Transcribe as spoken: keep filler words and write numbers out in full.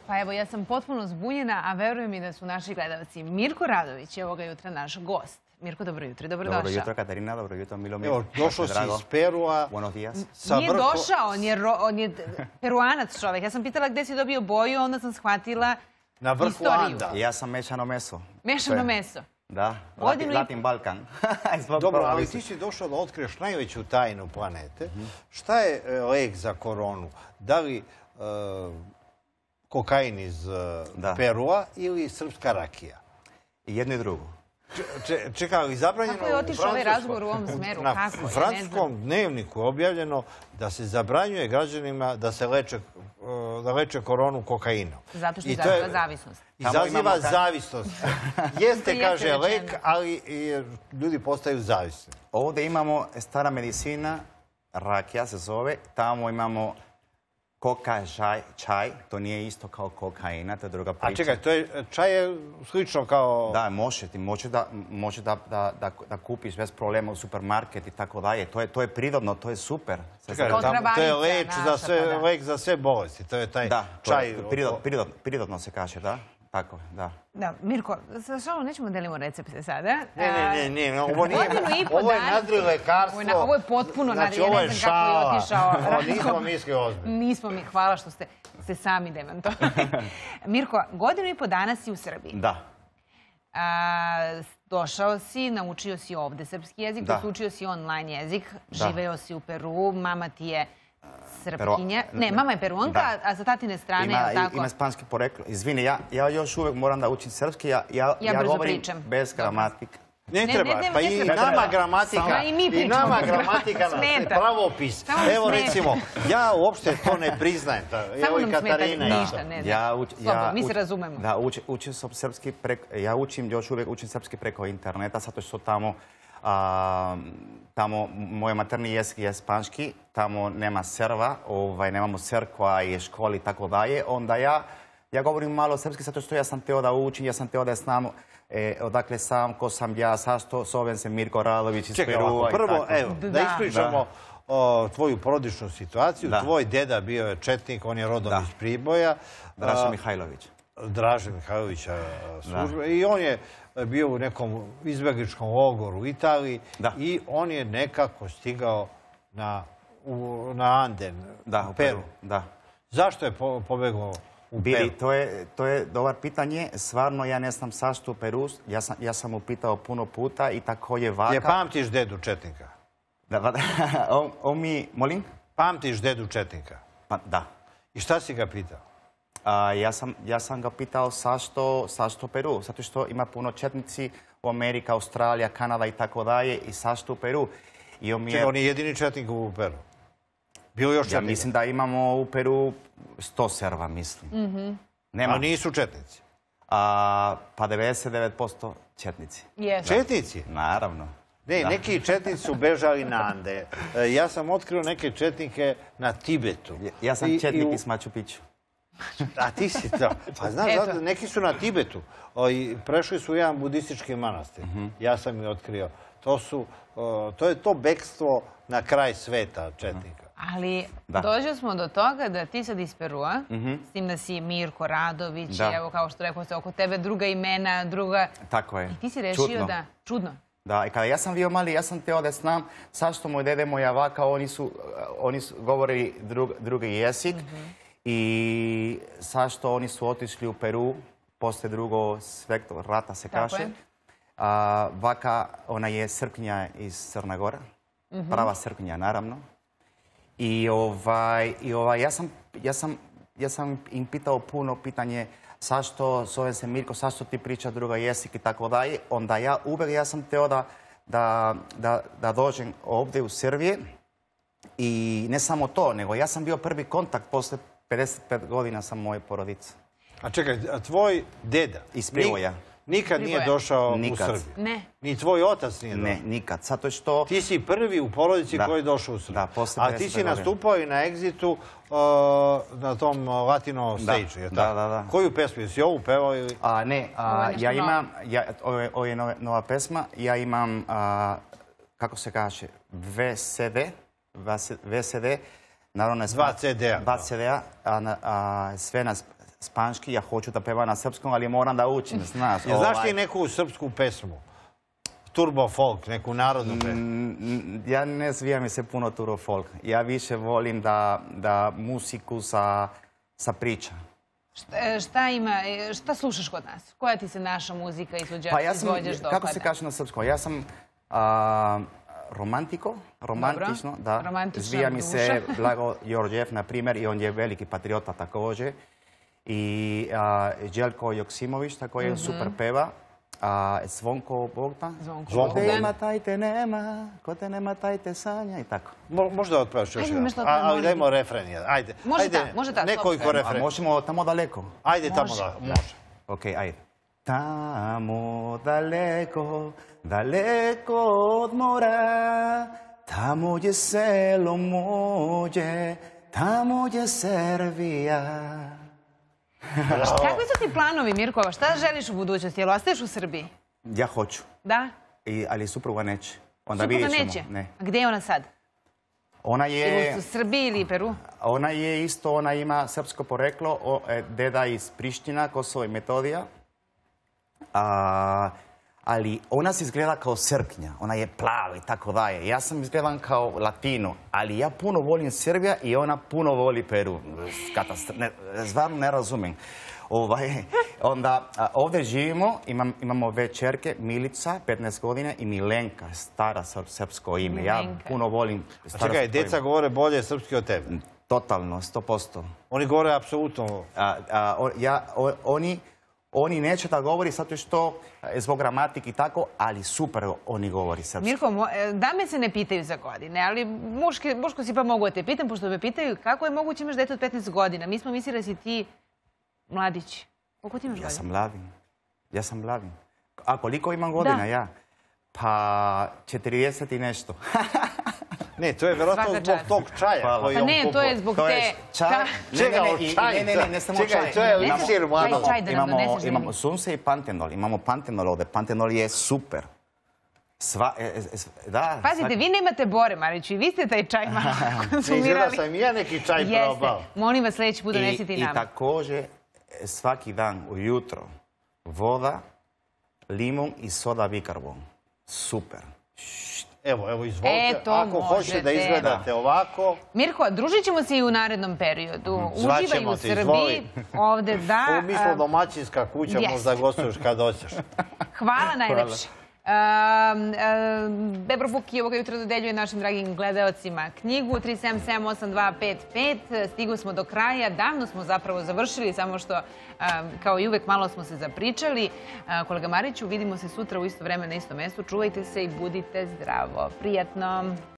Pa evo, ja sam potpuno zbunjena, a verujem i da su naši gledalci. Mirko Radović je ovoga jutra naš gost. Mirko, dobro jutro, dobrodošao. Dobro jutro, Katarina, dobro jutro, Milomir. Evo, došao si iz Perua. Buenos días. Nije došao, on je, on je peruanac čovjek. Ja sam pitala gdje si dobio boju, onda sam shvatila na vrhu istoriju. Anda. Ja sam mešano meso. Mešano meso. Da, Godinu Latin i... Balkan. Dobro, ali ti si došao da otkriješ najveću tajnu planete. Šta je e, lek za koronu? Da li e, kokain iz e, Perua ili srpska rakija? I jedno i drugo. Če, čekaj, ali zabranjeno... Kako je otišao ovaj razgovor u ovom smeru? Na Kako? U francuskom dnevniku je objavljeno da se zabranjuje građanima da se leče, da leče koronu kokainom. Zato što izaziva zavisnost. Izaziva zavisnost. Jeste, kaže, lek, ali ljudi postaju zavisni. Ovdje imamo stara medicina, rakija se zove, tamo imamo koka, čaj, čaj, to nije isto kao kokaina, to je druga priča. A čekaj, to je, čaj je slično kao... Da, može, ti može da, može da, da, da, da kupiš bez problema u supermarket i tako dalje. To je, to je prirodno, to je super. Čekaj, tamo, to je leč za sve, pa da. lek za sve bolesti, to je taj da, čaj... Da, prirodno, prirodno, prirodno se kaže, da? Tako, da. Da, Mirko, sa šalom nećemo delimo recepte sada. Ne, ne, ne, ne, ovo nije, ovo je nadri lekarstvo. Ovo je potpuno nadri, znači, ovo je ne znam kako je otišao. Nismo mislili ozbiljno. Nismo mi, hvala što ste se sami demantovali. Mirko, godinu i po dana si u Srbiji. Da. A, došao si, naučio si ovde srpski jezik, učio si online jezik, živeo si u Peru, mama ti je Srpkinja. Ne, mama je Peruanka, a sa tatine strane je tako? Ima španski poreklo. Izvini, ja još uvijek moram da učim srpski. Ja govorim bez gramatike. Ne treba, pa i nama gramatika, i nama gramatika nas pravopis. Evo recimo, ja uopšte to ne priznajem. Samo nam smeta ništa, ne, ne. Mi se razumemo. Da, učim sam srpski preko, ja učim, još uvijek učim srpski preko interneta, zato što tamo tamo moj materni jezik je španski, tamo nema serva, nemamo crkva i školi i tako dalje, onda ja ja govorim malo srpski zato što ja sam teo da učim, ja sam teo da znam odakle sam, ko sam ja, zašto, zovem se Mirko Radović iz Perua. Prvo, evo, da ispričamo tvoju porodičnu situaciju. Tvoj deda bio je četnik, on je rodom iz Priboja. Draža Mihajlović. Draže Mihajlovića službe. I on je bio u nekom izbjegličkom logoru u Italiji i on je nekako stigao na Anden, u Peru. Zašto je pobegao u Peru? To je dobar pitanje. Stvarno, ja ne znam zašto u Peru. Ja sam mu pitao puno puta i tako je vaka. Je pamtiš dedu četnika? On mi, molim? Pamtiš dedu četnika? Da. I šta si ga pitao? Ja sam ga pitao zašto Peru. Zato što ima puno četnici u Amerika, Australija, Kanada i tako dalje. I zašto u Peru? Čekaj, on je jedini četnik u Peru. Bilo još četnika? Ja mislim da imamo u Peru sto Serva, mislim. A nisu četnici? Pa devedeset devet posto četnici. Četnici? Naravno. Ne, neki četnici su bežali na Ande. Ja sam otkrio neke četnike na Tibetu. Ja sam četnik iz Machu Picchu. A ti si to. Pa znaš, neki su na Tibetu. Prešli su u jedan budistički manastir. Ja sam ih otkrio. To je to bekstvo na kraj sveta četnika. Ali dođeli smo do toga da ti sad iz Perua, s tim da si Mirko Radović, evo kao što rekao se oko tebe, druga imena, druga... Tako je. I ti si rešio da... Čudno. Da, i kada ja sam bio mali, ja sam teo da znam zašto moj dede, moja vaka, oni su govorili drugi jezik i zašto oni su otišli u Peru posle drugog svjetskog rata, se kaže. Vaka, ona je Srpkinja iz Crna Gora, prava Srpkinja, naravno. I ja sam im pitao puno pitanje zašto zovem se Mirko, zašto ti priča druga jezik i tako dalje. Onda ja uvek, ja sam teo da dođem ovdje u Srbije i ne samo to, nego ja sam bio prvi kontakt posle pedeset pet godina sa moje porodice. A čekaj, a tvoj deda? Iz Priboja. Nikad nije došao u Srbiju? Ne. Ni tvoj otac nije došao? Ne, nikad. Zato što... Ti si prvi u porodici koji je došao u Srbiju. Da, posle pedeset pet godina. A ti si nastupao i na Exitu na tom Latino stage-u. Da, da, da. Koju pesmu? Jesi ovu pevao ili... Ne, ja imam... Ovo je nova pesma. Ja imam, kako se kaže, V C D. V C D. Dva C D-a. Dva C D-a. Sve nas... spanjski, ja hoću da pevam na srpskom, ali moram da učim, znaš. Znaš ti neku srpsku pesmu? Turbo folk, neku narodnu pesmu? Ja ne zvijam mi se puno turbo folk. Ja više volim da muziku sa priča. Šta ima, šta slušaš kod nas? Koja ti se naša muzika izvođaš dopada? Kako se kaže na srpskom? Ja sam romantiko, romantično, da. Zvija mi se Blago Đorđev, na primjer, i on je veliki patriota također. I Đeljko Joksimović, tako je super peva. Zvonko Bogdan. Ko te ima, taj te nema, ko te nema, taj te sanja i tako. Možda otpevaš još jedan. Ali dajmo refren jedan. Ajde. Može ta, može ta. Nekoliko refren. A možemo tamo daleko. Ajde tamo daleko. Može. Ok, ajde. Tamo daleko, daleko od mora, tamo je selo moje, tamo je Srbija. Kakvi su ti planovi, Mirko? Šta želiš u budućnosti? Jel ostaješ u Srbiji? Ja hoću. Da? Ali supruga neće. Supruga neće? A gdje je ona sad? Ona je... Ili u Srbiji ili Peru? Ona je isto, ona ima srpsko poreklo, deda iz Priština, Kosovo i Metodija. Ali ona se izgleda kao Srpkinja, ona je plava i tako daje. Ja sam izgledan kao Latino, ali ja puno volim Srbija i ona puno voli Peru. Stvarno ne razumem. Onda ovdje živimo, imamo dve čerke, Milica, petnaest godina, i Milenka, stara srpsko ime. Ja puno volim stara srpsko ime. Čekaj, djeca govore bolje srpski od tebe? Totalno, sto posto. Oni govore apsolutno? Oni... Oni neće da govori zato što zbog gramatike i tako, ali super oni govori srpski. Mirko, dame se ne pitaju za godine, ali muško si pa mogu da te pitam, pošto me pitaju kako je moguće imaš dete od petnaest godina. Mi smo mislili da si ti mladić. Koliko ti imaš godina? Ja sam mladin. Ja sam mladin. A koliko imam godina ja? Pa četrdeset i nešto. Ne, to je vjerojatno zbog tog čaja. Pa ne, to je zbog te... Čega od čaj? Ne, ne, ne samo čaj. Čekaj, to je liksir, mladom. Imamo sunce i pantenol. Imamo pantenol ovdje. Pantenol je super. Pazite, vi nemate Bore, Mariću, i vi ste taj čaj malo konsumirali. Izgleda sam i ja neki čaj probao. Molim vas, sljedeći put donesite i nama. I također svaki dan ujutro voda, limun i soda bikarbon. Super. Evo, evo, izvolite. Ako hoćete da izgledate ovako... Mirko, družit ćemo se i u narednom periodu. Uživaj u Srbiji. Ovdje da... Mi smo domaćinska kuća, možda gostuješ kad hoćeš. Hvala najlepše. Bebro Buki ovoga jutra dodeljuje našim dragim gledalcima knjigu tri sedam sedam osam dva pet pet. Stigu smo do kraja, davno smo zapravo završili, samo što kao i uvek malo smo se zapričali. Kolega Mariću, vidimo se sutra u isto vreme na istom mjestu. Čuvajte se i budite zdravo. Prijatno!